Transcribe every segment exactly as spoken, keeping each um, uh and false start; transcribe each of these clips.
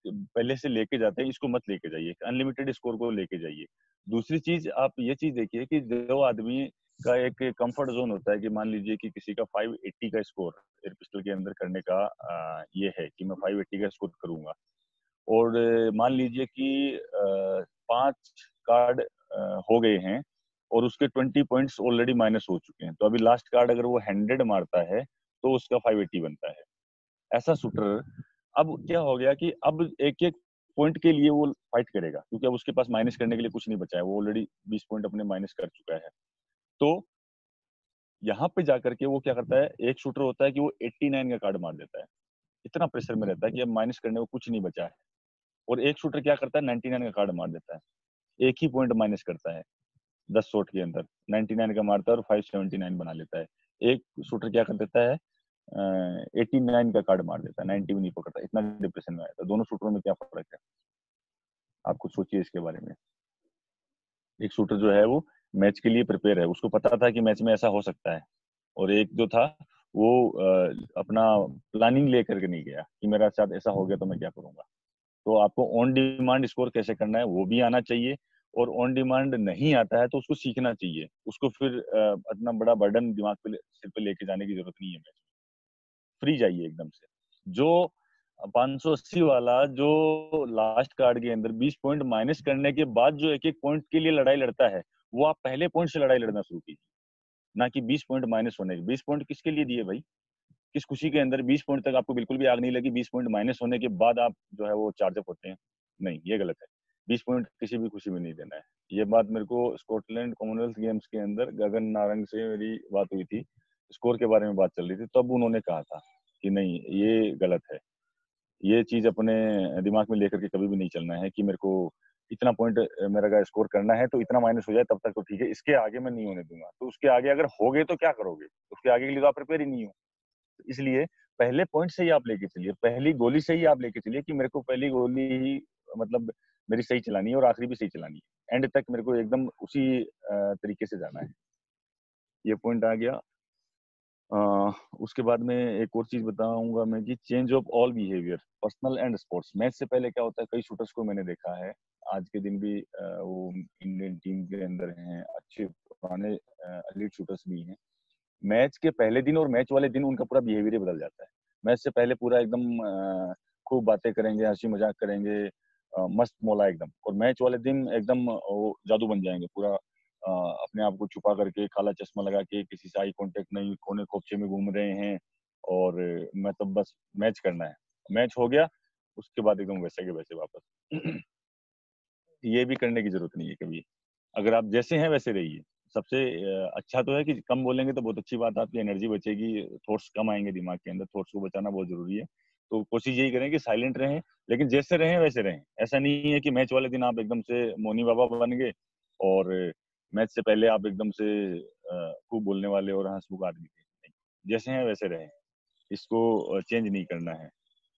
पहले से लेके जाते हैं, इसको मत लेके जाइए, अनलिमिटेड स्कोर को लेके जाइए। दूसरी चीज आप ये चीज देखिए कि जो आदमी का एक कंफर्ट जोन होता है कि मान लीजिए कि किसी का फाइव एट्टी का स्कोर एयर पिस्टल के अंदर करने का आ, ये है कि मैं फाइव एट्टी का स्कोर करूंगा, और मान लीजिए कि आ, पांच कार्ड आ, हो गए हैं और उसके ट्वेंटी पॉइंट्स ऑलरेडी माइनस हो चुके हैं, तो अभी लास्ट कार्ड अगर वो हंड्रेड मारता है तो उसका फाइव एट्टी बनता है। ऐसा शूटर अब क्या हो गया कि अब एक एक पॉइंट के लिए वो फाइट करेगा, क्योंकि अब उसके पास माइनस करने के लिए कुछ नहीं बचा है, वो ऑलरेडी बीस पॉइंट अपने माइनस कर चुका है। तो यहाँ पे जाकर के वो क्या करता है, एक शूटर होता है कि वो एट्टी नाइन का कार्ड मार देता है, इतना प्रेशर में रहता है कि अब माइनस करने को कुछ नहीं बचा है। और एक शूटर क्या करता है, नाइनटी नाइन का कार्ड मार देता है, एक ही पॉइंट माइनस करता है दस शॉट के अंदर, नाइनटी नाइन का मारता है और फाइव सेवेंटी नाइन बना लेता है। एक शूटर क्या कर देता है, एटी नाइन का कार्ड मार देता है, नाइनटी भी नहीं पकड़ता, इतना डिप्रेशन में आया था। दोनों शूटरों में क्या फर्क है, आप कुछ सोचिए इसके बारे में। एक शूटर जो है वो मैच के लिए प्रिपेयर है, उसको पता था कि मैच में ऐसा हो सकता है, और एक जो था वो अ, अपना प्लानिंग लेकर के नहीं गया कि मेरा साथ ऐसा हो गया तो मैं क्या करूंगा। तो आपको ऑन डिमांड स्कोर कैसे करना है वो भी आना चाहिए, और ऑन डिमांड नहीं आता है तो उसको सीखना चाहिए, उसको फिर अ, इतना बड़ा बर्डन दिमाग पे सिर पे लेके जाने की जरूरत नहीं है। मैच फ्री जाइए एकदम से। जो पाँच सौ अस्सी वाला जो लास्ट कार्ड के अंदर बीस पॉइंट माइनस करने के बाद जो एक एक पॉइंट के लिए लड़ाई लड़ता है, वो आप पहले पॉइंट से लड़ाई लड़ना शुरू कीजिए, ना कि बीस पॉइंट माइनस होने के। बीस पॉइंट किसके लिए दिए भाई, किस खुशी के अंदर बीस पॉइंट तक आपको बिल्कुल भी आग नहीं लगी, बीस पॉइंट माइनस होने के बाद आप जो है वो चार्ज अप होते हैं? नहीं, ये गलत है। बीस पॉइंट किसी भी खुशी में नहीं देना है। ये बात मेरे को स्कॉटलैंड कॉमनवेल्थ गेम्स के अंदर गगन नारंग से मेरी बात हुई थी, स्कोर के बारे में बात चल रही थी, तब उन्होंने कहा था कि नहीं ये गलत है। ये चीज अपने दिमाग में लेकर के कभी भी नहीं चलना है कि मेरे को इतना पॉइंट मेरा का स्कोर करना है तो इतना माइनस हो जाए तब तक तो ठीक है, इसके आगे मैं नहीं होने दूंगा। तो उसके आगे अगर हो गए तो क्या करोगे, उसके आगे के लिए तो आप प्रिपेयर ही नहीं हो। इसलिए पहले पॉइंट से ही आप लेके चलिए, पहली गोली से ही आप लेके चलिए कि मेरे को पहली गोली ही मतलब मेरी सही चलानी है और आखिरी भी सही चलानी है, एंड तक मेरे को एकदम उसी अ, तरीके से जाना है। ये पॉइंट आ गया। अ, उसके बाद में एक और चीज बताऊंगा मैं कि change of all behaviour personal and sports. Match से पहले क्या होता है, कई शूटर्स को मैंने देखा है आज के दिन भी, अ, वो इंडियन टीम के अंदर हैं, अच्छे पुराने एलीट शूटर्स भी हैं। मैच के पहले दिन और मैच वाले दिन उनका पूरा बिहेवियर ही बदल जाता है। मैच से पहले पूरा एकदम अ, खूब बातें करेंगे, हंसी मजाक करेंगे, अ, मस्त मौला एकदम, और मैच वाले दिन एकदम वो जादू बन जाएंगे पूरा, अ, अपने आप को छुपा करके काला चश्मा लगा के किसी से आई कांटेक्ट नहीं, कोने खोपचे में घूम रहे हैं, और मतलब बस मैच करना है। मैच हो गया उसके बाद एकदम वैसे के वैसे वापस। ये भी करने की जरूरत नहीं है कभी। अगर आप जैसे हैं वैसे रहिए। सबसे अ, अच्छा तो है कि कम बोलेंगे तो बहुत अच्छी बात है, आपकी एनर्जी बचेगी, थॉट्स कम आएंगे दिमाग के अंदर, थॉट्स को बचाना बहुत जरूरी है। तो कोशिश यही करें कि साइलेंट रहें, लेकिन जैसे रहें वैसे रहें। ऐसा नहीं है कि मैच वाले दिन आप एकदम से मौनी बाबा बन गए और मैच से पहले आप एकदम से अ, खूब बोलने वाले और हंसमुख आदमी थे। नहीं, जैसे हैं वैसे रहें, इसको चेंज नहीं करना है।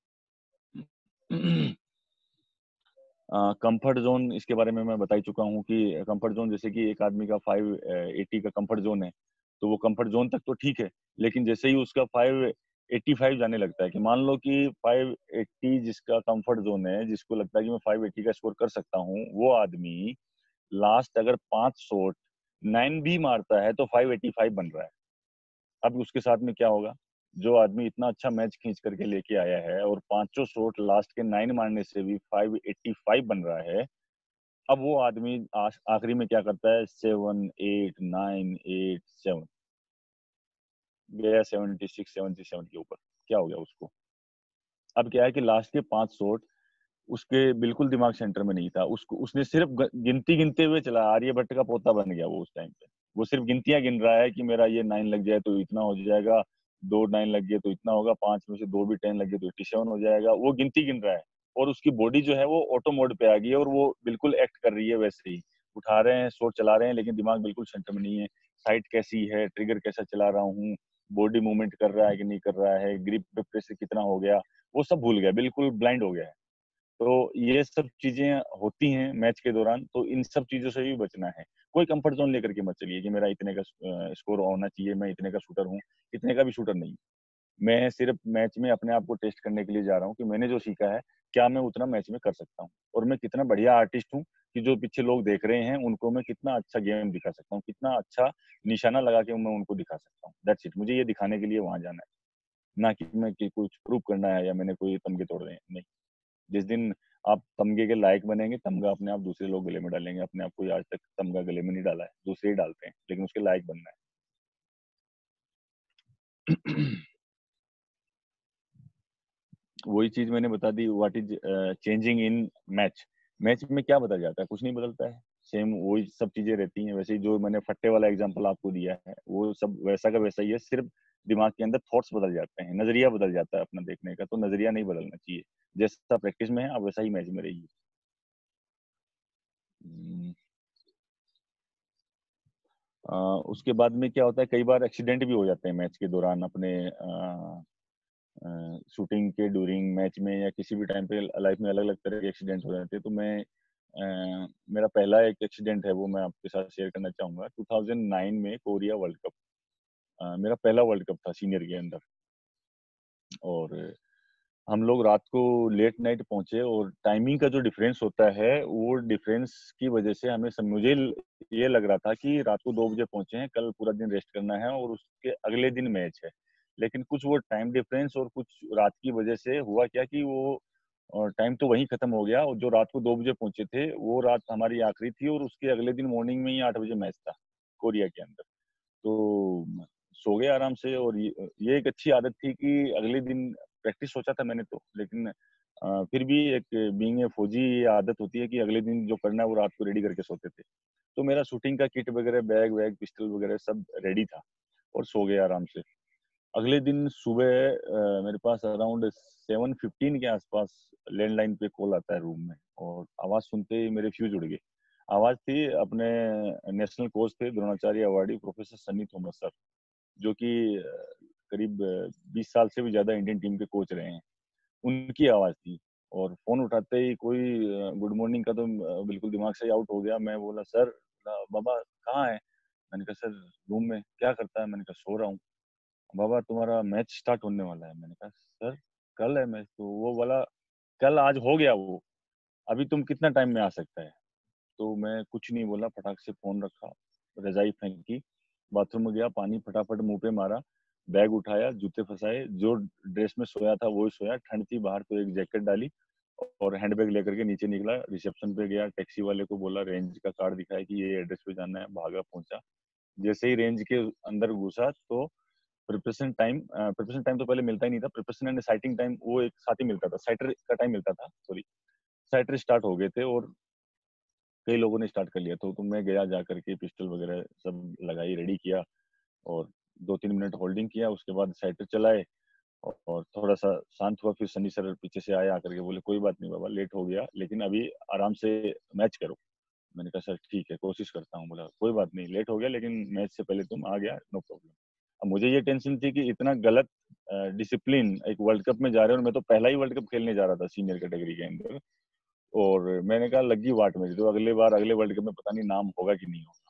कंफर्ट जोन, इसके बारे में मैं बता ही चुका हूँ कि कंफर्ट जोन जैसे कि एक आदमी का फाइव एट्टी का कंफर्ट जोन है, तो वो कंफर्ट जोन तक तो ठीक है, लेकिन जैसे ही उसका फाइव एट्टी फाइव जाने लगता है, कि मान लो कि फाइव एट्टी जिसका कंफर्ट जोन है, जिसको लगता है कि मैं फाइव एट्टी का स्कोर कर सकता हूँ, वो आदमी लास्ट अगर पांच शॉट नाइन भी मारता है तो फाइव एट्टी फाइव बन रहा है। अब उसके साथ में क्या होगा, जो आदमी इतना अच्छा मैच खींच करके लेके आया है और पांचों शॉट लास्ट के नाइन मारने से भी फाइव एट्टी फाइव बन रहा है, अब वो आदमी आखिरी में क्या करता है, seven eight nine eight seven गया, सेवेंटी सिक्स सेवेंटी सेवन के ऊपर, क्या हो गया उसको। अब क्या है कि लास्ट के पांच शॉट उसके बिल्कुल दिमाग सेंटर में नहीं था, उसको उसने सिर्फ ग- गिनती गिनते हुए चला, आर्यभट्ट का पोता बन गया वो उस टाइम पे। वो सिर्फ गिनतियां गिन रहा है कि मेरा ये नाइन लग जाए तो इतना हो जाएगा, दो नाइन लग गए तो इतना होगा, पांच में से दो भी टेन लग गए तो एट्टी सेवन हो जाएगा, वो गिनती गिन रहा है। और उसकी बॉडी जो है वो ऑटो मोड पे आ गई है और वो बिल्कुल एक्ट कर रही है वैसे ही, उठा रहे हैं शॉट चला रहे हैं, लेकिन दिमाग बिल्कुल सेंटर में नहीं है। साइट कैसी है, ट्रिगर कैसा चला रहा हूँ, बॉडी मूवमेंट कर रहा है कि नहीं कर रहा है, ग्रिप पे प्रेशर कितना हो गया, वो सब भूल गया, बिल्कुल ब्लाइंड हो गया है। तो ये सब चीजें होती हैं मैच के दौरान, तो इन सब चीजों से भी बचना है। कोई कंफर्ट जोन लेकर के मत चलिए कि मेरा इतने का स्कोर होना चाहिए, मैं इतने का शूटर हूँ, इतने का भी शूटर नहीं। मैं सिर्फ मैच में अपने आप को टेस्ट करने के लिए जा रहा हूँ कि मैंने जो सीखा है, क्या मैं उतना मैच में कर सकता हूँ? और मैं कितना बढ़िया आर्टिस्ट हूँ कि जो पीछे लोग देख रहे हैं, उनको मैं कितना अच्छा गेम दिखा सकता हूँ, कितना अच्छा निशाना लगा के मैं उनको दिखा सकता हूँ। That's it. मुझे ये दिखाने के लिए वहाँ जाना है, ना कि मैं कि कुछ प्रूव करना है या मैंने कोई तमगे तोड़ने हैं, नहीं। जिस दिन आप तमगे के लायक बनेंगे, तमगा अपने आप दूसरे लोग गले में डालेंगे। अपने आप कोई आज तक तमगा गले में नहीं डाला है, दूसरे ही डालते हैं, लेकिन उसके लायक बनना है। वही चीज मैंने बता दी, what is changing in match. Match में क्या बदल जाता है? कुछ नहीं बदलता है, सेम वही सब चीजें रहती हैं। वैसे ही जो मैंने फट्टे वाला एग्जांपल आपको दिया है, वो सब वैसा का वैसा ही है, सिर्फ दिमाग के अंदर थॉट्स बदल जाते हैं, नजरिया बदल जाता है अपना देखने का। तो नजरिया नहीं बदलना चाहिए, जैसा प्रैक्टिस में है आप वैसा ही मैच में रहिए। हम्म, अ, उसके बाद में क्या होता है, कई बार एक्सीडेंट भी हो जाते हैं मैच के दौरान, अपने शूटिंग के ड्यूरिंग मैच में या किसी भी टाइम पे लाइफ में अलग अलग तरह के एक्सीडेंट हो जाते हैं। तो मैं अ, मेरा पहला एक एक्सीडेंट है, वो मैं आपके साथ शेयर करना चाहूंगा। टू थाउज़ेंड नाइन में कोरिया वर्ल्ड कप, अ, मेरा पहला वर्ल्ड कप था सीनियर के अंदर। और हम लोग रात को लेट नाइट पहुंचे, और टाइमिंग का जो डिफरेंस होता है, वो डिफरेंस की वजह से हमें सम, मुझे ये लग रहा था कि रात को दो बजे पहुंचे हैं, कल पूरा दिन रेस्ट करना है और उसके अगले दिन मैच है। लेकिन कुछ वो टाइम डिफरेंस और कुछ रात की वजह से हुआ क्या कि वो और टाइम तो वहीं खत्म हो गया, और जो रात को दो बजे पहुंचे थे वो रात हमारी आखिरी थी, और उसके अगले दिन मॉर्निंग में ही आठ बजे मैच था कोरिया के अंदर। तो सो गए आराम से। और ये, ये एक अच्छी आदत थी कि अगले दिन प्रैक्टिस सोचा था मैंने तो, लेकिन अ, फिर भी एक बीइंग ए फौजी ये आदत होती है कि अगले दिन जो करना है वो रात को रेडी करके सोते थे। तो मेरा शूटिंग का किट वगैरह, बैग वैग, पिस्टल वगैरह सब रेडी था, और सो गए आराम से। अगले दिन सुबह अ, मेरे पास अराउंड सेवन फिफ्टीन के आसपास लैंडलाइन पे कॉल आता है रूम में, और आवाज सुनते ही मेरे फ्यूज उड़ गए। आवाज थी अपने नेशनल कोच थे, Dronacharya awardee professor Sunny Thomas sir, जो कि अ, करीब बीस साल से भी ज्यादा इंडियन टीम के कोच रहे हैं। उनकी आवाज थी। और फोन उठाते ही कोई गुड मॉर्निंग का तो अ, बिल्कुल दिमाग से आउट हो गया। मैं बोला, सर अ, बाबा कहाँ है? मैंने कहा सर रूम में। क्या करता है? मैंने कहा सो रहा हूँ। बाबा तुम्हारा मैच स्टार्ट होने वाला है। मैंने कहा सर कल है मैच। तो वो बोला, कल आज हो गया वो, अभी तुम कितना टाइम में आ सकता है? तो मैं कुछ नहीं बोला, फटाक से फोन रखा, रजाई फेंकी, बाथरूम में गया, पानी फटाफट मुंह पे मारा, बैग उठाया, जूते फंसाए, जो ड्रेस में सोया था वो ही सोया। ठंड थी बाहर तो एक जैकेट डाली, और हैंडबैग लेकर के नीचे निकला, रिसेप्शन पे गया, टैक्सी वाले को बोला, रेंज का कार्ड दिखाया कि ये एड्रेस पे जाना है, भागा पहुंचा। जैसे ही रेंज के अंदर घुसा तो प्रिपरेशन टाइम प्रिपरेशन टाइम तो पहले मिलता ही नहीं था, प्रिपरेशन एंड साइटिंग टाइम वो एक साथ ही मिलता था, साइटर का टाइम मिलता था, सॉरी। साइटर स्टार्ट हो गए थे, और कई लोगों ने स्टार्ट कर लिया। तो, तो मैं गया, जा करके पिस्टल वगैरह सब लगाई, रेडी किया, और दो तीन मिनट होल्डिंग किया, उसके बाद साइटर चलाए, और थोड़ा सा शांत हुआ। फिर सनी सर पीछे से आए, आकर के बोले, कोई बात नहीं बाबा, लेट हो गया, लेकिन अभी आराम से मैच करो। मैंने कहा सर ठीक है, कोशिश करता हूँ। बोला कोई बात नहीं, लेट हो गया, लेकिन मैच से पहले तुम आ गया, नो प्रॉब्लम। अब मुझे ये टेंशन थी कि इतना गलत डिसिप्लिन, एक वर्ल्ड कप में जा रहे हो, और मैं तो पहला ही वर्ल्ड कप खेलने जा रहा था सीनियर कैटेगरी के अंदर। और मैंने कहा लगी वाट मेरी, तो अगले बार अगले वर्ल्ड कप में पता नहीं नाम होगा कि नहीं होगा।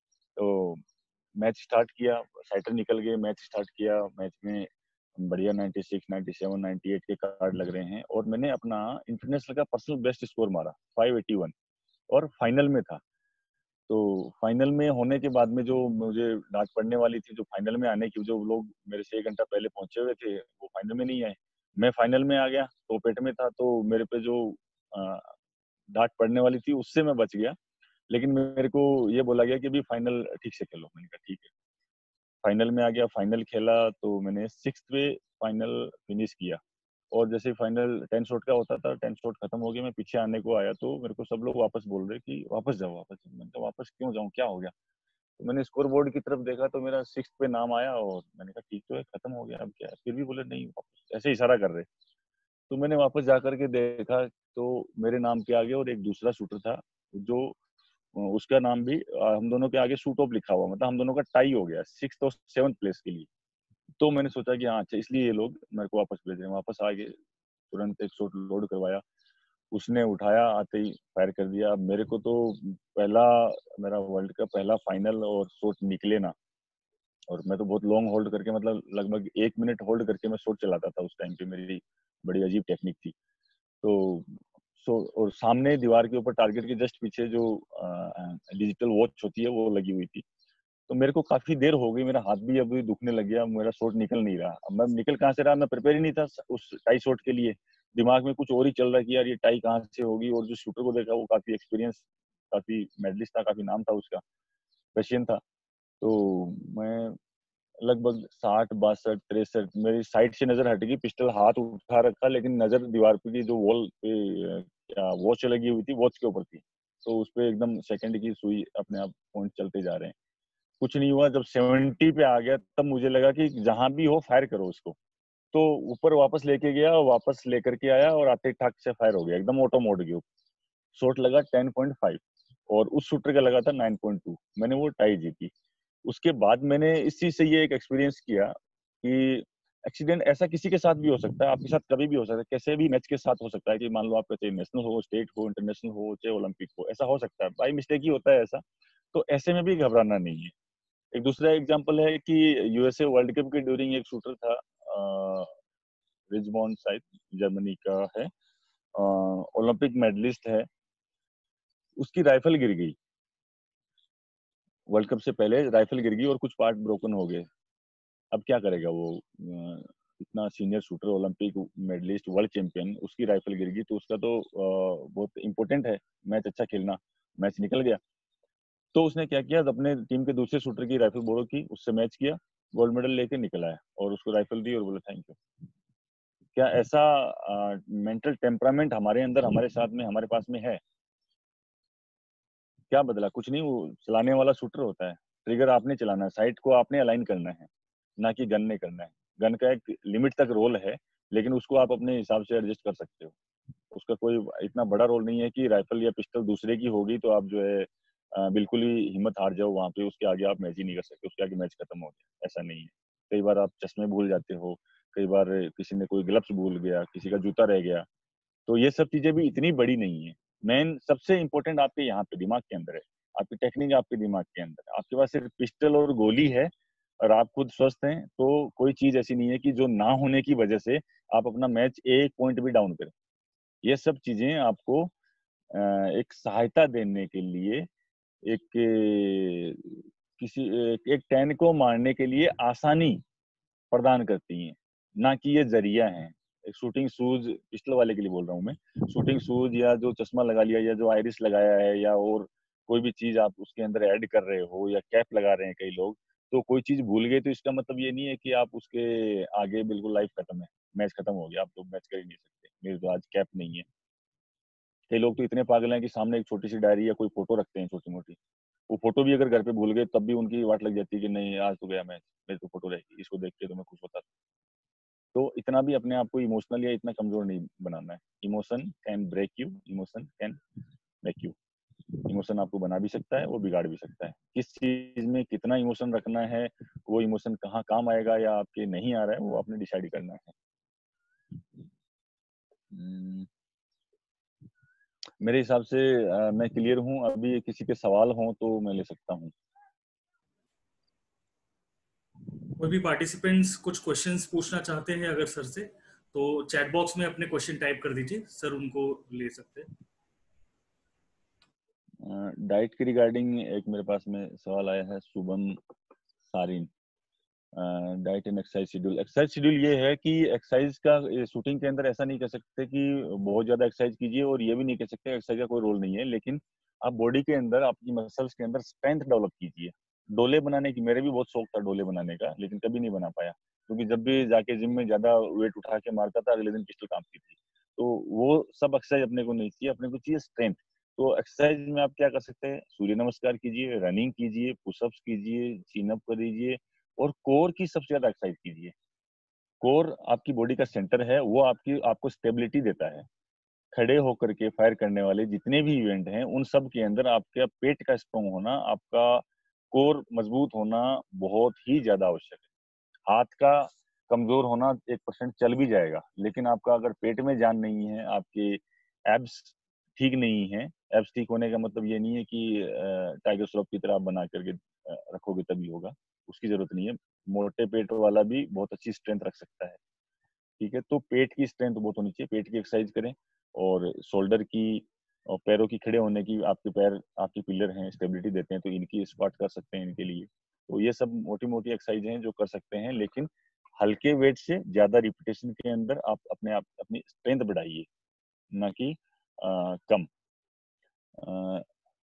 तो मैच स्टार्ट किया, साइटर निकल गए, मैच स्टार्ट किया। मैच में बढ़िया ninety six, ninety seven, ninety eight के कार्ड लग रहे हैं, और मैंने अपना इंटरनेशनल का पर्सनल बेस्ट स्कोर मारा, फाइव एटी वन, और फाइनल में था। तो फाइनल में होने के बाद में जो मुझे डांट पड़ने वाली थी, जो फाइनल में आने की, जो लोग मेरे से एक घंटा पहले पहुंचे हुए थे वो फाइनल में नहीं आए, मैं फाइनल में आ गया, तो पेट में था, तो मेरे पे जो अ, डांट पड़ने वाली थी उससे मैं बच गया। लेकिन मेरे को ये बोला गया कि अभी फाइनल ठीक से खेलो। मैंने कहा ठीक है। फाइनल में आ गया, फाइनल खेला, तो मैंने सिक्स पे फाइनल फिनिश किया। और जैसे फाइनल टेन शॉट का होता था, टेन शॉट खत्म हो गया, मैं पीछे आने को आया, तो मेरे को सब लोग वापस बोल रहे कि वापस जाओ, वापस जाओ। मैंने कहा वापस क्यों जाऊं, क्या हो गया? तो मैंने स्कोर बोर्ड की तरफ देखा, तो मेरा सिक्स पे नाम आया, और मैंने कहा ठीक तो है, खत्म हो गया, अब क्या है? फिर भी बोले नहीं वापस, ऐसे इशारा कर रहे। तो मैंने वापस जा करके देखा, तो मेरे नाम के आगे और एक दूसरा शूटर था, जो उसका नाम भी अ, हम दोनों के आगे शूट ऑफ लिखा हुआ, मतलब हम दोनों का टाई हो गया सिक्स और सेवंथ प्लेस के लिए। तो मैंने सोचा कि हाँ अच्छा, इसलिए ये लोग मेरे को वापस भेज रहे हैं। वापस आ गए, तुरंत एक शॉट लोड करवाया, उसने उठाया, आते ही फायर कर दिया। अब मेरे को तो पहला, मेरा वर्ल्ड का पहला फाइनल और शॉट निकले ना, और मैं तो बहुत लॉन्ग होल्ड करके, मतलब लगभग एक मिनट होल्ड करके मैं शॉट चलाता था उस टाइम पे, मेरी बड़ी अजीब टेक्निक थी। तो सो और सामने दीवार के ऊपर टारगेट के जस्ट पीछे जो डिजिटल वॉच होती है वो लगी हुई थी। तो मेरे को काफी देर हो गई, मेरा हाथ भी अभी दुखने लग गया, मेरा शॉट निकल नहीं रहा। अब मैं निकल कहाँ से रहा, मैं प्रिपेयर ही नहीं था उस टाई शॉट के लिए। दिमाग में कुछ और ही चल रहा है कि यार ये टाई कहाँ से होगी। और जो शूटर को देखा वो काफी एक्सपीरियंस, काफी मेडलिस्ट था, काफी नाम था उसका, रशियन था। तो मैं लगभग साठ बासठ तिरसठ मेरी साइड से नजर हट गई, पिस्टल हाथ उठा रखा, लेकिन नजर दीवार पे की जो वॉल पे अ, क्या वॉच लगी हुई थी, वॉच के ऊपर थी। तो उस पे एकदम सेकंड की सुई अपने आप पॉइंट चलते जा रहे हैं। कुछ नहीं हुआ। जब सेवेंटी पे आ गया तब मुझे लगा कि जहां भी हो फायर करो उसको। तो ऊपर वापस लेके गया और वापस लेकर के आया और आते ठाक से फायर हो गया एकदम ऑटो मोड के ऊपर। शॉट लगा टेन पॉइंट फाइव और उस शूटर का लगा था नाइन पॉइंट टू। मैंने वो टाई जीती। उसके बाद मैंने इस चीज से ये एक एक्सपीरियंस किया कि एक्सीडेंट ऐसा किसी के साथ भी हो सकता है, आपके साथ कभी भी हो सकता है, कैसे भी मैच के साथ हो सकता है। कि मान लो आपका चाहे नेशनल हो, स्टेट हो, इंटरनेशनल हो, चाहे ओलंपिक हो, ऐसा हो सकता है, बाई मिस्टेक ही होता है ऐसा। तो ऐसे में भी घबराना नहीं है। एक दूसरा एग्जांपल है कि यूएसए वर्ल्ड कप के ड्यूरिंग एक शूटर था, रिजबॉन शायद, जर्मनी का है, ओलंपिक मेडलिस्ट है। उसकी राइफल गिर गई, वर्ल्ड कप से पहले राइफल गिर गई और कुछ पार्ट ब्रोकन हो गए। अब क्या करेगा वो, अ, इतना senior shooter, Olympic medallist, world champion, उसकी राइफल गिर गई तो उसका तो अ, बहुत इंपॉर्टेंट है मैच अच्छा खेलना। मैच निकल गया। तो उसने क्या किया, अपने टीम के दूसरे शूटर की राइफल बोरो की, उससे मैच किया, गोल्ड मेडल लेके निकला है और उसको राइफल दी और बोला थैंक यू। क्या ऐसा मेंटल टेम्परामेंट हमारे अंदर, हमारे साथ में, हमारे पास में है? क्या बदला? कुछ नहीं, वो चलाने वाला शूटर होता है। ट्रिगर आपने चलाना है, साइट को आपने अलाइन करना है, ना कि गन ने करना है। गन का एक लिमिट तक रोल है, लेकिन उसको आप अपने हिसाब से एडजस्ट कर सकते हो। उसका कोई इतना बड़ा रोल नहीं है कि राइफल या पिस्टल दूसरे की होगी तो आप जो है अ, बिल्कुल ही हिम्मत हार जाओ वहां पे, उसके आगे आप मैच ही नहीं कर सकते, उसके आगे मैच खत्म हो गया, ऐसा नहीं है। कई बार आप चश्मे भूल जाते हो, कई बार किसी ने कोई ग्लव्स भूल गया, किसी का जूता रह गया। तो ये सब चीजें भी इतनी बड़ी नहीं है। मेन सबसे इंपॉर्टेंट आपके यहाँ पे दिमाग के अंदर है, आपकी टेक्निक आपके दिमाग के अंदर है। आपके पास सिर्फ पिस्टल और गोली है और आप खुद स्वस्थ हैं, तो कोई चीज ऐसी नहीं है कि जो ना होने की वजह से आप अपना मैच एक पॉइंट भी डाउन करें। ये सब चीजें आपको अ, एक सहायता देने के लिए, एक अ, किसी एक, एक टैन को मारने के लिए आसानी प्रदान करती हैं, ना कि ये जरिया है। एक शूटिंग शूज, पिस्टल वाले के लिए बोल रहा हूँ मैं, शूटिंग शूज या जो चश्मा लगा लिया या जो आइरिस लगाया है या और कोई भी चीज आप उसके अंदर ऐड कर रहे हो या कैप लगा रहे हैं कई लोग, तो कोई चीज भूल गए तो इसका मतलब ये नहीं है कि आप उसके आगे बिल्कुल लाइफ खत्म है, मैच खत्म हो गया, आप तो मैच कर ही नहीं सकते, मेरे तो आज कैप नहीं है। कई लोग तो इतने पागल हैं कि सामने एक छोटी सी डायरी या कोई फोटो रखते हैं छोटी मोटी, वो फोटो भी अगर घर पे भूल गए तब भी उनकी वाट लग जाती है कि नहीं आज तो गया मैच, मेरी तो फोटो रहेगी, इसको देख के तो मैं खुश होता था। तो इतना भी अपने आप को इमोशनल या इतना कमजोर नहीं बनाना है। Emotion can break you, emotion can make you. Emotion आपको बना भी सकता है, वो बिगाड़ भी सकता है। किस चीज में कितना इमोशन रखना है, वो इमोशन कहाँ काम आएगा या आपके नहीं आ रहा है, वो आपने डिसाइड करना है। हम्म, मेरे हिसाब से अ, मैं क्लियर हूँ। अभी किसी के सवाल हों तो मैं ले सकता हूँ। कोई भी पार्टिसिपेंट्स कुछ क्वेश्चंस पूछना चाहते हैं अगर सर से, तो चैट बॉक्स में अपने क्वेश्चन टाइप कर दीजिए, सर उनको ले सकते हैं। डाइट के रिगार्डिंग एक मेरे पास में सवाल आया है, Shubham Sarin. Diet and exercise schedule. Exercise schedule ये है कि एक्सरसाइज का शूटिंग के अंदर ऐसा नहीं कह सकते कि बहुत ज्यादा एक्सरसाइज कीजिए और ये भी नहीं कह सकते एक्सरसाइज का कोई रोल नहीं है, लेकिन आप बॉडी के अंदर, आपकी मसल्स के अंदर स्ट्रेंथ डेवलप कीजिए। डोले बनाने की मेरे भी बहुत शौक था डोले बनाने का, लेकिन कभी नहीं बना पाया, क्योंकि जब भी जाके जिम में ज्यादा वेट उठा के मारता था अगले दिन पिस्टल कांपती थी। तो वो सब एक्सरसाइज अपने को नहीं चाहिए, अपने को चाहिए स्ट्रेंथ। तो एक्सरसाइज में आप क्या कर सकते हैं, सूर्य नमस्कार कीजिए, रनिंग कीजिए, पुशअप्स कीजिए, चिनअप करिए और कोर की सबसे ज्यादा एक्सरसाइज कीजिए। कोर आपकी बॉडी का सेंटर है, वो आपकी आपको स्टेबिलिटी देता है। खड़े होकर के फायर करने वाले जितने भी इवेंट हैं उन सब के अंदर आपके पेट का स्ट्रोंग होना, आपका कोर मजबूत होना बहुत ही ज्यादा आवश्यक है। हाथ का कमजोर होना एक परसेंट चल भी जाएगा, लेकिन आपका अगर पेट में जान नहीं है, आपके एब्स ठीक नहीं है, एब्स ठीक होने का मतलब ये नहीं है कि टाइगर श्रॉफ की तरह आप बना करके अ, रखोगे तभी होगा। उसकी जरूरत नहीं है। मोटे पेट वाला भी बहुत अच्छी स्ट्रेंथ रख सकता है, ठीक है। तो पेट की स्ट्रेंथ बहुत होनी चाहिए, पेट की एक्सरसाइज करें, और शोल्डर की और पैरों की खड़े होने की, आपके पैर आपके पिलर हैं, स्टेबिलिटी देते हैं, तो इनकी स्क्वाट कर सकते हैं इनके लिए। तो ये सब मोटी मोटी एक्सरसाइज हैं जो कर सकते हैं, लेकिन हल्के वेट से ज्यादा रिपीटेशन के अंदर आप अपने आप अपनी स्ट्रेंथ बढ़ाइए, ना कि आ, कम। आ,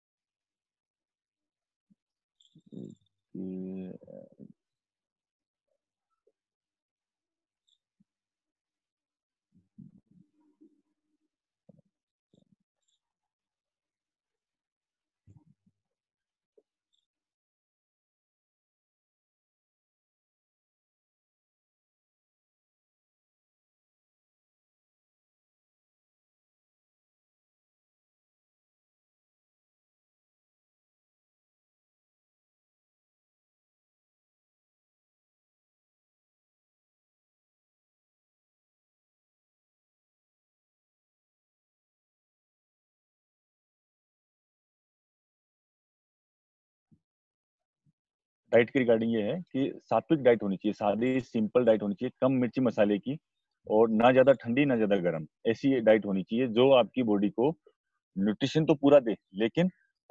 डाइट की रिगार्डिंग ये है कि सात्विक डाइट होनी चाहिए, सादी सिंपल डाइट होनी चाहिए, कम मिर्ची मसाले की, और ना ज्यादा ठंडी ना ज्यादा गर्म, ऐसी डाइट होनी चाहिए जो आपकी बॉडी को न्यूट्रिशन तो पूरा दे। लेकिन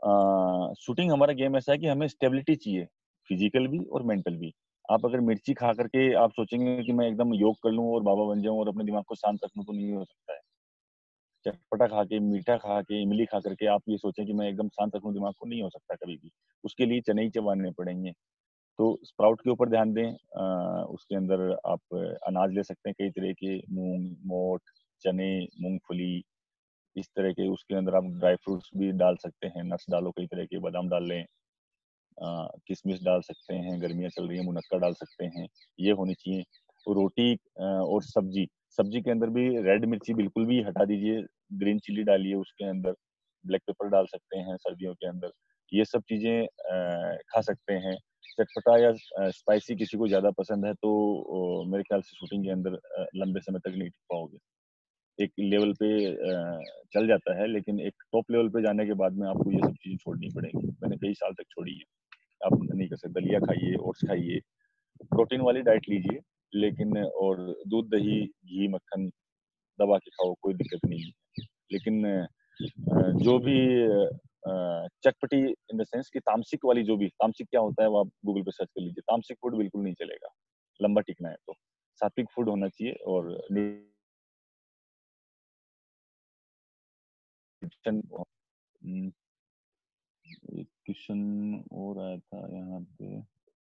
शूटिंग हमारा गेम ऐसा है कि हमें स्टेबिलिटी चाहिए, फिजिकल भी और मेंटल भी। आप अगर मिर्ची खा करके आप सोचेंगे कि मैं एकदम योग कर लूं और बाबा बन जाऊं और अपने दिमाग को शांत रख लूं, तो नहीं हो सकता है। चटपटा खा के, मीठा खा के, इमली खा करके आप ये सोचें कि मैं एकदम शांत रखूं दिमाग को, नहीं हो सकता कभी भी। उसके लिए चने ही चबाने पड़ेंगे। तो स्प्राउट के ऊपर ध्यान दें। आ, उसके अंदर आप अनाज ले सकते हैं कई तरह के, मूंग, मोठ, चने, मूंगफली, इस तरह के। उसके अंदर आप ड्राई फ्रूट्स भी डाल सकते हैं, नट्स डालो कई तरह के, बादाम डाल लें, आ, किशमिश डाल सकते हैं, गर्मियाँ चल रही हैं मुनक्का डाल सकते हैं, ये होनी चाहिए। तो रोटी आ, और सब्जी, सब्जी के अंदर भी रेड मिर्ची बिल्कुल भी हटा दीजिए, ग्रीन चिली डालिए उसके अंदर, ब्लैक पेपर डाल सकते हैं सर्दियों के अंदर, ये सब चीजें आ, खा सकते हैं। चटपटा या स्पाइसी किसी को ज्यादा पसंद है तो ओ, मेरे ख्याल से शूटिंग के अंदर आ, लंबे समय तक नहीं टिक पाओगे। एक लेवल पे आ, चल जाता है, लेकिन एक टॉप लेवल पे जाने के बाद में आपको ये सब चीजें छोड़नी पड़ेगी। मैंने कई साल तक छोड़ी है। आप नहीं कर सकते, दलिया खाइए, ओट्स खाइए, प्रोटीन वाली डाइट लीजिए, लेकिन और दूध, दही, घी, मक्खन दबा के खाओ, कोई दिक्कत नहीं है। लेकिन जो भी चटपटी इन द सेंस कि तामसिक वाली, जो भी तामसिक क्या होता है वो आप गूगल पे सर्च कर लीजिए, तामसिक फूड बिल्कुल नहीं चलेगा लंबा टिकना है तो। सात्विक फूड होना चाहिए, और न्यूट्रिशन। एक क्वेश्चन और आया था यहाँ पे।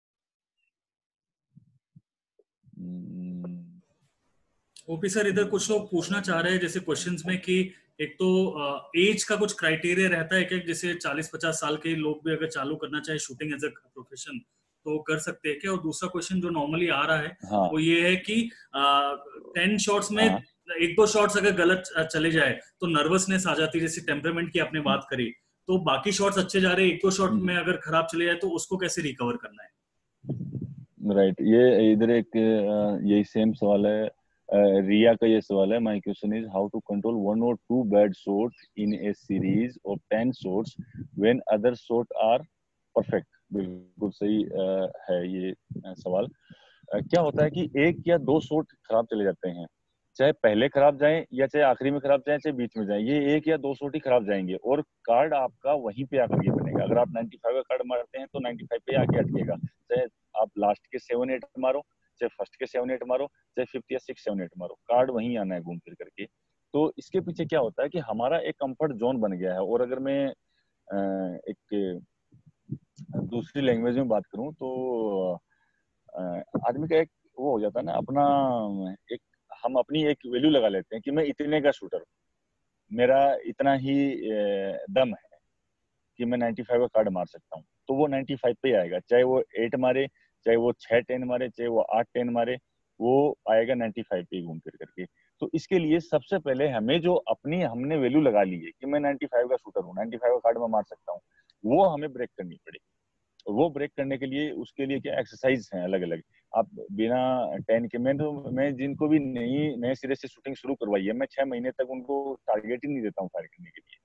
ओपी सर, इधर कुछ लोग पूछना चाह रहे हैं जैसे क्वेश्चंस में कि एक तो एज का कुछ क्राइटेरिया रहता है कि जैसे चालीस पचास साल के लोग भी अगर चालू करना चाहे शूटिंग एज अ प्रोफेशन तो कर सकते हैं क्या? और दूसरा क्वेश्चन जो नॉर्मली आ रहा है हाँ, वो ये है कि टेन शॉट्स में हाँ, एक दो शॉट्स अगर गलत चले जाए तो नर्वसनेस आ जाती है, जैसे टेम्परामेंट की आपने बात करी, तो बाकी शॉट्स अच्छे जा रहे हैं, एक दो शॉट में अगर खराब चले जाए तो उसको कैसे रिकवर करना है? राइट। ये इधर एक यही सेम सवाल है, uh, रिया का ये सवाल है। My question is how to control one or two bad shot in a series of ten shots when other shot are perfect. बिल्कुल सही uh, है ये uh, सवाल। uh, क्या होता है कि एक या दो शॉट खराब चले जाते हैं, चाहे पहले खराब जाए या चाहे आखिरी में खराब जाए, चाहे बीच में जाए, ये एक या दो शॉट ही खराब जाएंगे, और कार्ड आपका वहीं पे आकर के बनेगा। अगर आप पचानवे का कार्ड मारते हैं तो पचानवे पे आके अटकेगा, चाहे आप लास्ट के सेवन एट मारो, चाहे फर्स्ट के सेवन एट मारो, चाहे फिफ्थ या सिक्स सेवन एट मारो, कार्ड वहीं आना है घूम फिर करके। तो इसके पीछे क्या होता है कि हमारा एक कंफर्ट जोन बन गया है। और अगर मैं एक दूसरी लैंग्वेज में बात करूं तो आदमी का एक वो हो जाता है ना अपना, एक हम अपनी एक वैल्यू लगा लेते हैं कि मैं इतने का शूटर हूँ, मेरा इतना ही दम है कि मैं पचानवे का कार्ड मार सकता हूँ, तो वो पचानवे पे आएगा, चाहे वो एट मारे, चाहे वो छह टेन मारे, चाहे वो आठ टेन मारे, वो आएगा पचानवे पे घूम फिर करके। तो इसके लिए सबसे पहले हमें जो अपनी हमने वैल्यू लगा ली है कि मैं पचानवे का शूटर हूँ, पचानवे का कार्ड में मार सकता हूँ, वो हमें ब्रेक करनी पड़ेगी। वो ब्रेक करने के लिए उसके लिए क्या एक्सरसाइज हैं अलग अलग। आप बिना टेन के, मैं तो मैं जिनको भी नई नए सिरे से शूटिंग शुरू करवाई है, मैं छह महीने तक उनको टारगेट ही नहीं देता हूँ फायर करने के लिए।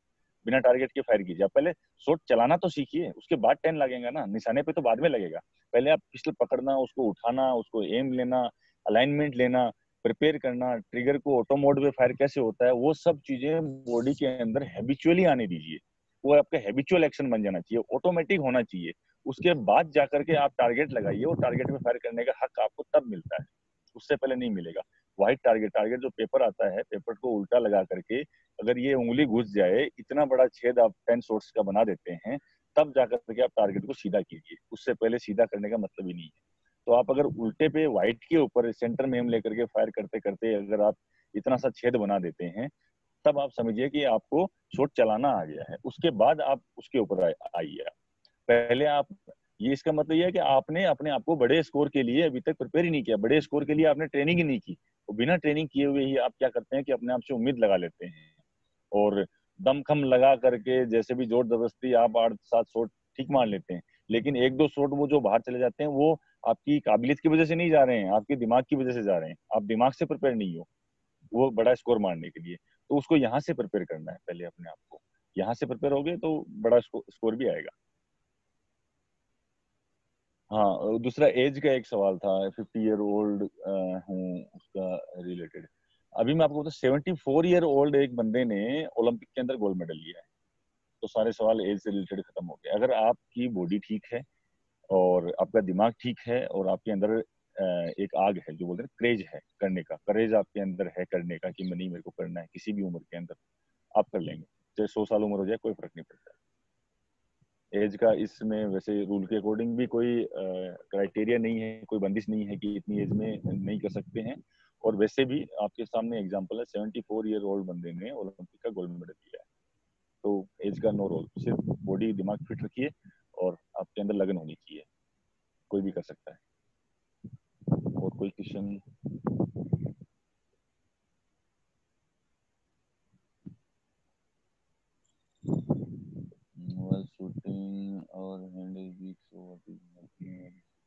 बिना टारगेट के फायर कीजिए। आप पहले शॉट चलाना तो सीखिए, उसके बाद टेन लगेगा ना, निशाने पे तो बाद में लगेगा। पहले आप पिस्टल पकड़ना, उसको उठाना, उसको एम लेना, अलाइनमेंट लेना, प्रिपेयर करना, ट्रिगर को ऑटो मोड पे फायर कैसे होता है, वो सब चीजें बॉडी के अंदर हैबिचुअली आने दीजिए। वो आपका हैबिचुअल एक्शन बन जाना चाहिए, ऑटोमेटिक होना चाहिए। उसके बाद जाकर के आप टारगेट लगाइए, और टारगेट में फायर करने का हक आपको तब मिलता है, उससे पहले नहीं मिलेगा। वाइट टारगेट, टारगेट जो पेपर आता है, पेपर को उल्टा लगा करके अगर ये उंगली घुस जाए, इतना बड़ा छेद आप टेन शॉट्स का बना देते हैं, तब जाकर के आप टारगेट को सीधा कीजिए। उससे पहले सीधा करने का मतलब ही नहीं है। तो आप अगर उल्टे पे व्हाइट के ऊपर सेंटर में एम लेकर के फायर करते करते अगर आप इतना सा छेद बना देते हैं, तब आप समझिए कि आपको शॉट चलाना आ गया है। उसके बाद आप उसके ऊपर आइए। पहले आप, ये इसका मतलब ये है कि आपने अपने आप को बड़े स्कोर के लिए अभी तक प्रिपेयर ही नहीं किया, बड़े स्कोर के लिए आपने ट्रेनिंग ही नहीं की। तो बिना ट्रेनिंग किए हुए ही आप क्या करते हैं कि अपने आप से उम्मीद लगा लेते हैं, और दमखम लगा करके जैसे भी जोर जबरदस्ती आप आठ सात शॉट ठीक मान लेते हैं। लेकिन एक दो शॉट वो जो बाहर चले जाते हैं, वो आपकी काबिलियत की वजह से नहीं जा रहे हैं, आपके दिमाग की वजह से जा रहे हैं। आप दिमाग से प्रिपेयर नहीं हो वो बड़ा स्कोर मारने के लिए। तो उसको यहाँ से प्रिपेयर करना है पहले अपने आप को। यहाँ से प्रिपेयर हो गए तो बड़ा स्कोर भी आएगा। हाँ, दूसरा एज का एक सवाल था, फिफ्टी ईयर ओल्ड हूँ उसका रिलेटेड। अभी मैं आपको बता, सेवेंटी फोर ईयर ओल्ड एक बंदे ने ओलंपिक के अंदर गोल्ड मेडल लिया है। तो सारे सवाल एज से रिलेटेड खत्म हो गए। अगर आपकी बॉडी ठीक है और आपका दिमाग ठीक है और आपके अंदर एक आग है, जो बोलते हैं क्रेज है करने का, करेज आपके अंदर है करने का कि नहीं मेरे को करना है, किसी भी उम्र के अंदर आप कर लेंगे। चाहे सौ साल उम्र हो जाए, कोई फर्क नहीं पड़ता। एज का इसमें वैसे रूल के अकॉर्डिंग भी कोई क्राइटेरिया नहीं है, कोई बंदिश नहीं है कि इतनी एज में नहीं कर सकते हैं। और वैसे भी आपके सामने एग्जांपल है, सेवेंटी फोर ईयर ओल्ड बंदे ने ओलंपिक का गोल्ड मेडल लिया है। तो एज का नो रोल, सिर्फ बॉडी दिमाग फिट रखिए और आपके अंदर लगन होनी चाहिए, कोई भी कर सकता है। और कोई question? while shooting our hand is weak, so what is happening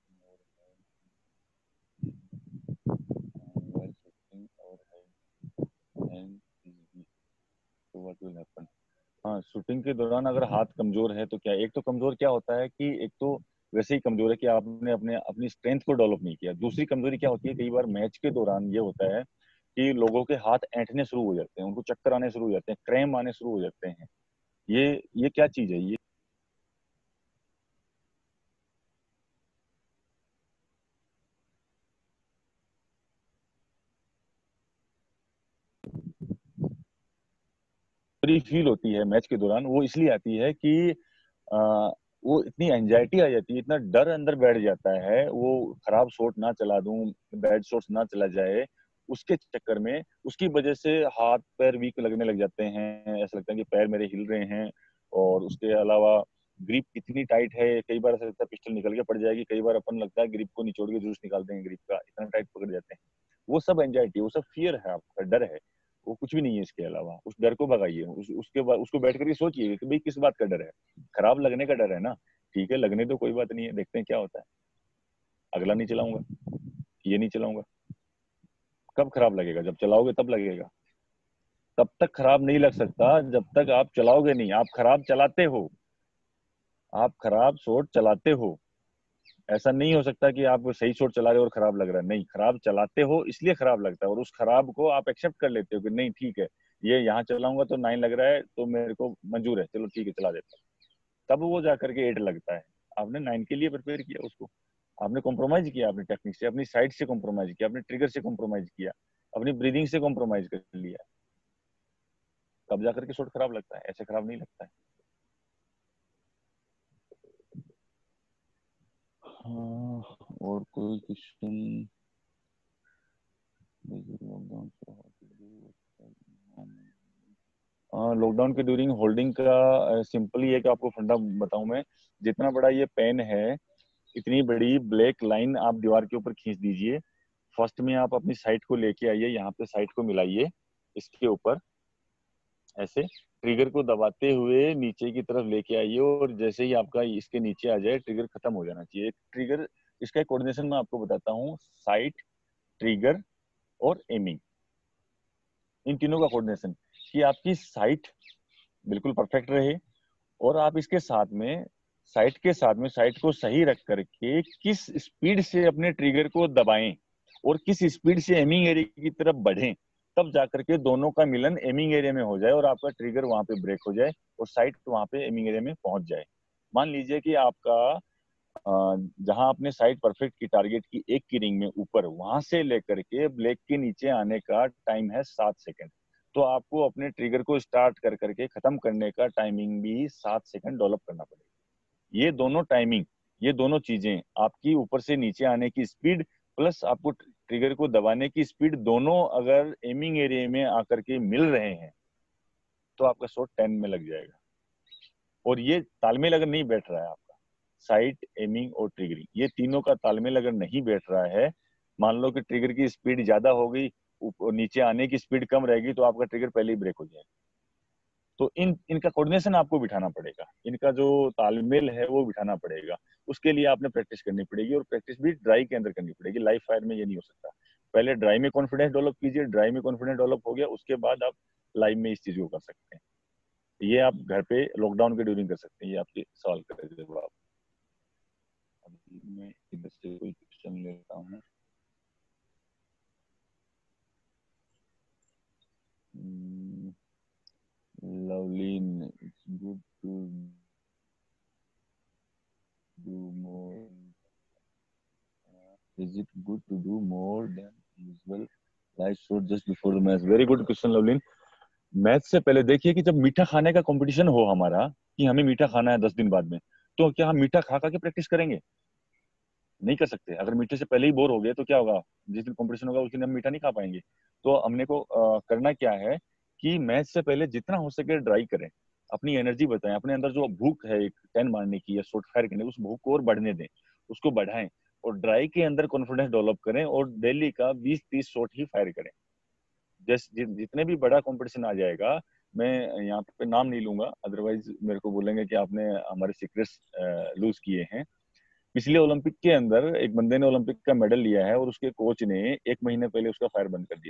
while shooting our hand hand is weak, so what will happen? हाँ, शूटिंग के दौरान अगर हाथ कमजोर है तो क्या, एक तो कमजोर क्या होता है कि एक तो वैसे ही कमजोर है कि आपने अपने अपनी स्ट्रेंथ को डेवलप नहीं किया। दूसरी कमजोरी क्या होती है, कई बार मैच के दौरान ये होता है कि लोगों के हाथ ऐंठने शुरू हो जाते हैं, उनको चक्कर आने शुरू हो जाते हैं, क्रैम्प आने शुरू हो जाते हैं। ये ये क्या चीज है? ये फील होती है मैच के दौरान, वो इसलिए आती है कि आ, वो इतनी एंजाइटी आ जाती है, इतना डर अंदर बैठ जाता है, वो खराब शॉट ना चला दूं, बैड शॉट्स ना चला जाए, उसके चक्कर में उसकी वजह से हाथ पैर वीक लगने लग जाते हैं। ऐसा लगता है कि पैर मेरे हिल रहे हैं। और उसके अलावा ग्रिप इतनी टाइट है, कई बार ऐसा लगता है पिस्टल निकल के पड़ जाएगी, कई बार अपन लगता है ग्रिप को निचोड़ के जूस निकाल देंगे, ग्रिप का इतना टाइट पकड़ जाते हैं। वो सब एंजाइटी, वो सब फियर है, आपका डर है, वो कुछ भी नहीं है इसके अलावा। उस डर को भगाइए, उस, उसके बाद उसको बैठ करके सोचिए कि भाई किस बात का डर है। खराब लगने का डर है ना, ठीक है, लगने तो कोई बात नहीं है, देखते हैं क्या होता है। अगला नहीं चलाऊंगा, ये नहीं चलाऊंगा। कब खराब लगेगा? जब चलाओगे तब लगेगा। तब तक खराब नहीं लग सकता जब तक आप चलाओगे नहीं। आप खराब चलाते हो, आप खराब शॉट चलाते हो। ऐसा नहीं हो सकता कि आप सही शॉट चला रहे हो और खराब लग रहा है। नहीं, खराब चलाते हो इसलिए खराब लगता है, और उस खराब को आप एक्सेप्ट कर लेते हो कि नहीं ठीक है, ये यहाँ चलाऊंगा तो नाइन लग रहा है तो मेरे को मंजूर है, चलो ठीक है चला देता हूँ। तब वो जाकर के एट लगता है। आपने नाइन के लिए प्रिपेयर किया उसको, आपने कॉम्प्रोमाइज किया अपनी टेक्निक से, अपनी साइड से कॉम्प्रोमाइज किया, अपने ट्रिगर से कॉम्प्रोमाइज किया, अपनी ब्रीदिंग से कॉम्प्रोमाइज कर लिया, तब जाकर के शॉट खराब लगता है, ऐसे खराब नहीं लगता है। हाँ, और कोई क्वेश्चन? लॉकडाउन के ड्यूरिंग होल्डिंग का सिंपली एक आपको फंडा बताऊं मैं। जितना बड़ा ये पेन है, इतनी बड़ी ब्लैक लाइन आप दीवार के ऊपर खींच दीजिए। फर्स्ट में आप अपनी साइड को लेके आइए, यहाँ पे साइड को मिलाइए, इसके ऊपर ऐसे ट्रिगर को दबाते हुए नीचे की तरफ लेके आइए, और जैसे ही आपका इसके नीचे आ जाए, ट्रिगर खत्म हो जाना चाहिए। ट्रिगर, इसका कोऑर्डिनेशन मैं आपको बताता हूँ। साइट, ट्रिगर और एमिंग, इन तीनों का कोऑर्डिनेशन, कि आपकी साइट बिल्कुल परफेक्ट रहे, और आप इसके साथ में साइट के साथ में साइट को सही रख करके किस स्पीड से अपने ट्रिगर को दबाएं और किस स्पीड से एमिंग एरिया की तरफ बढ़ें, तब जाकर के दोनों का मिलन एमिंग एरिया में हो जाए और आपका ट्रिगर वहां पे ब्रेक हो जाए और साइट वहां पे एमिंग एरिया में पहुंच जाए। मान लीजिए कि आपका जहां आपने साइट परफेक्ट की टारगेट की एक की रिंग में ऊपर, वहां से लेकर के ब्लैक के नीचे आने का टाइम है सात सेकंड, तो आपको अपने ट्रिगर को स्टार्ट कर करके खत्म करने का टाइमिंग भी सात सेकंड डेवलप करना पड़ेगा। ये दोनों टाइमिंग, ये दोनों चीजें, आपकी ऊपर से नीचे आने की स्पीड प्लस आपको ट्रिगर को दबाने की स्पीड, दोनों अगर एमिंग एरिया में आकर के मिल रहे हैं तो आपका शॉट टेन में लग जाएगा। और ये तालमेल अगर नहीं बैठ रहा है आपका, साइट, एमिंग और ट्रिगरिंग, ये तीनों का तालमेल अगर नहीं बैठ रहा है, मान लो कि ट्रिगर की स्पीड ज्यादा हो गई, नीचे आने की स्पीड कम रहेगी, तो आपका ट्रिगर पहले ही ब्रेक हो जाएगा। तो इन इनका कोऑर्डिनेशन आपको बिठाना पड़ेगा, इनका जो तालमेल है वो बिठाना पड़ेगा। उसके लिए आपने प्रैक्टिस करनी पड़ेगी, और प्रैक्टिस भी ड्राई के अंदर करनी पड़ेगी, लाइव फायर में ये नहीं हो सकता। पहले ड्राई में कॉन्फिडेंस डेवलप कीजिए, ड्राई में कॉन्फिडेंस डेवलप हो गया, उसके बाद आप लाइव में इस चीज को कर सकते हैं। ये आप घर पे लॉकडाउन के ड्यूरिंग कर सकते हैं। ये आपके सवाल का जवाब। अभी मैं इधर से कोई क्वेश्चन लेता हूँ। Lovely, it's good to do more. Is it good to do more than usual live shot just before the match? Very good question, Lovely. Match से पहले देखिए कि जब मीठा खाने का कंपटीशन हो हमारा, कि हमें मीठा खाना है दस दिन बाद में, तो क्या हम मीठा खा खा के प्रैक्टिस करेंगे? नहीं कर सकते। अगर मीठे से पहले ही बोर हो गए तो क्या होगा, जिस दिन कंपटीशन होगा उस दिन हम मीठा नहीं खा पाएंगे। तो हमने को आ, करना क्या है कि मैच से पहले जितना हो सके ड्राई करें, अपनी एनर्जी बताएं, अपने अंदर जो भूख है एक टेन मारने की या शॉट फायर करने की, उस भूख को और बढ़ने दें, उसको बढ़ाएं, और ड्राई के अंदर कॉन्फिडेंस डेवलप करें, और डेली का बीस तीस शॉट ही फायर करें। जैसे जितने भी बड़ा कंपटीशन आ जाएगा, मैं यहाँ पे नाम नहीं लूंगा, अदरवाइज मेरे को बोलेंगे कि आपने हमारे सीक्रेट्स लूज किए हैं। पिछले ओलंपिक के अंदर एक बंदे ने ओलंपिक का मेडल लिया है, और उसके कोच ने एक महीने पहले उसका फायर बंद कर दिया।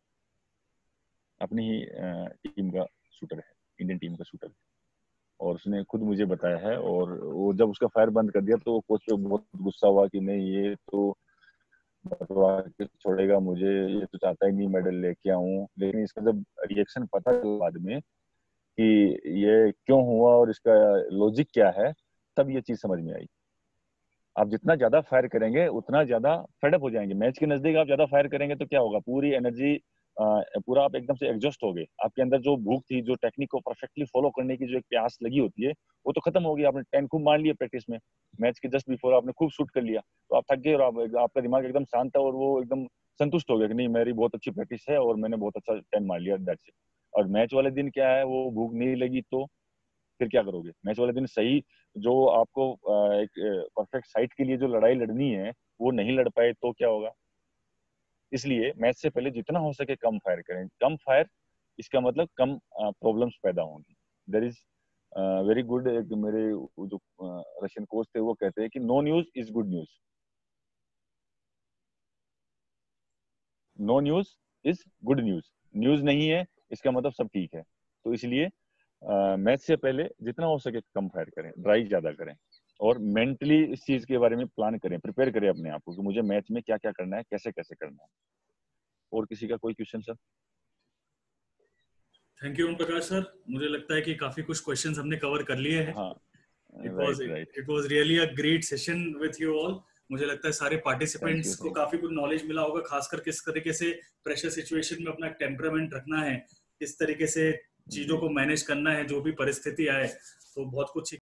अपनी ही टीम का शूटर है, इंडियन टीम का शूटर है, और उसने खुद मुझे बताया है। और वो जब उसका फायर बंद कर दिया तो वो कोच पे बहुत गुस्सा हुआ कि नहीं, ये तो मरवा के छोड़ेगा मुझे, ये तो चाहता ही नहीं मेडल लेके आऊं। लेकिन इसका जब रिएक्शन पता चला बाद में कि ये क्यों हुआ और इसका लॉजिक क्या है, तब ये चीज समझ में आई। आप जितना ज्यादा फायर करेंगे उतना ज्यादा फेडअप हो जाएंगे। मैच के नजदीक आप ज्यादा फायर करेंगे तो क्या होगा, पूरी एनर्जी, पूरा आप एकदम से एग्जॉस्ट हो गए, आपके अंदर जो भूख थी, जो टेक्निक को परफेक्टली फॉलो करने की जो एक प्यास लगी होती है, वो तो खत्म हो गई। आपने टेन खूब मार लिया प्रैक्टिस में, मैच के जस्ट बिफोर आपने खूब शूट कर लिया, तो आप थक गए और आप, आपका दिमाग एकदम शांत था और वो एकदम संतुष्ट हो गया कि नहीं, मेरी बहुत अच्छी प्रैक्टिस है और मैंने बहुत अच्छा टेन मार लिया, दैट्स इट। और मैच वाले दिन क्या है, वो भूख नहीं लगी तो फिर क्या करोगे? मैच वाले दिन सही जो आपको एक परफेक्ट साइट के लिए जो लड़ाई लड़नी है वो नहीं लड़ पाए तो क्या होगा? इसलिए मैच से पहले जितना हो सके कम फायर करें। कम फायर, इसका मतलब कम प्रॉब्लम्स पैदा होंगी। देयर इज वेरी गुड, एक मेरे जो रशियन कोच थे वो कहते हैं कि no news is good news, no news is good news. News नहीं है इसका मतलब सब ठीक है। तो इसलिए मैच से पहले जितना हो सके कम फायर करें, ड्राई ज्यादा करें, और मेंटली इस चीज के बारे में प्लान करें, प्रिपेयर करें अपने आप को कि मुझे मैच में क्या क्या करना है, कैसे कैसे करना है। और किसी का कोई question sir? Thank you Om Prakash sir, मुझे लगता है कि काफी कुछ क्वेश्चंस हमने कवर कर लिए हैं। हाँ, it was it was really a great session with you all. मुझे लगता है सारे पार्टिसिपेंट्स को काफी कुछ नॉलेज मिला होगा, खासकर किस तरीके से प्रेशर सिचुएशन में अपना टेम्परामेंट रखना है, किस तरीके से चीजों को मैनेज करना है, जो भी परिस्थिति आए। तो बहुत कुछ